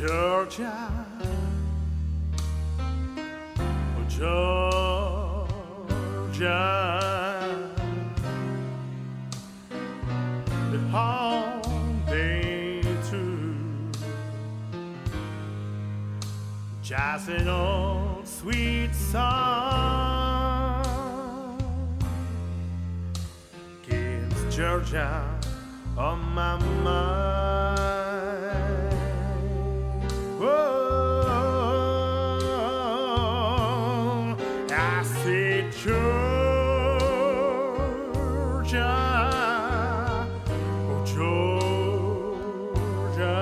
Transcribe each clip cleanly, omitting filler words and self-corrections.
Georgia, oh Georgia, the whole day through, just an old sweet song keeps Georgia on my mind. Oh, I say Georgia, oh Georgia,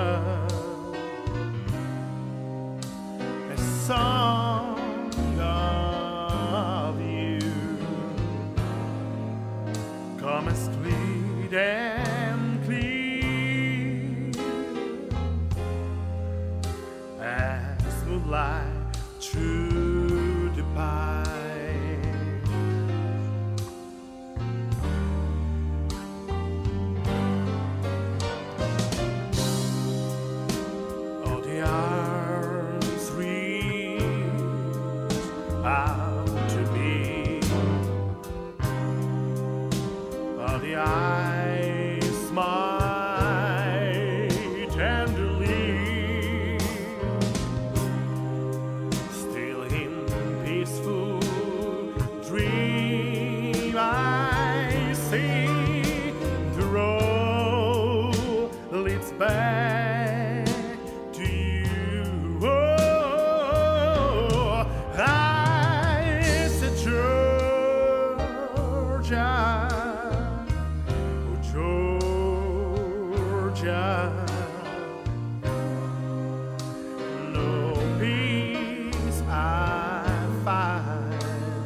a song of you come as sweet and clear as moonlight through the pine. All the arms reach out to me, all the eyes smile tenderly. Still in peaceful dream I see the road leads back to you. Oh, I said Georgia, oh Georgia, no peace I find,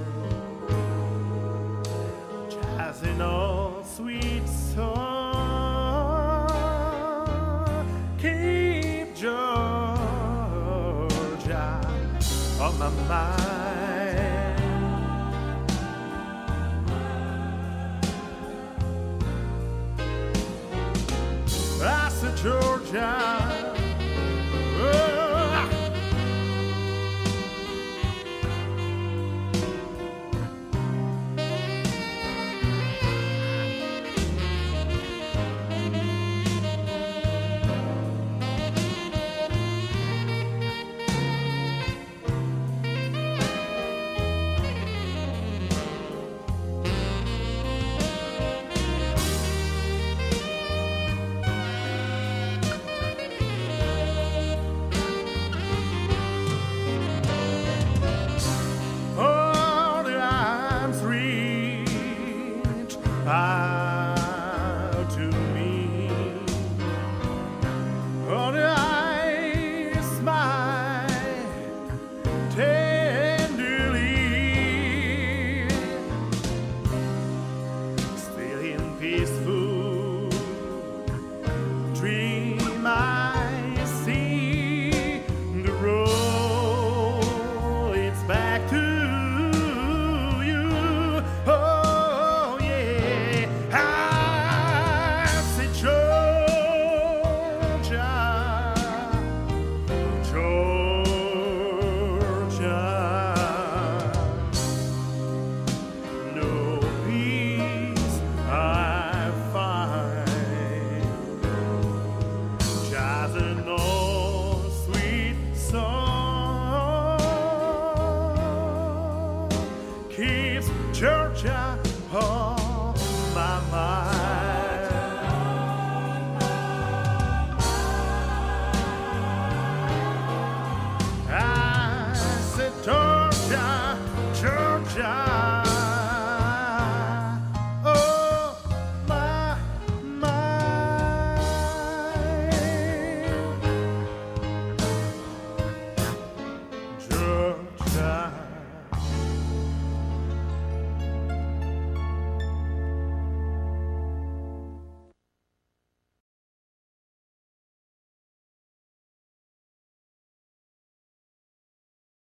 just an old sweet song keep Georgia on my mind. I said Georgia, oh, all the arms reach